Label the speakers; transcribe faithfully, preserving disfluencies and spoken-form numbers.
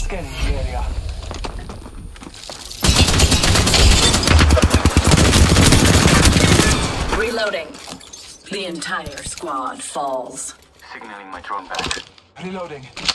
Speaker 1: Scanning the area.
Speaker 2: Reloading. The entire squad falls.
Speaker 3: Signaling my drone back.
Speaker 1: Reloading.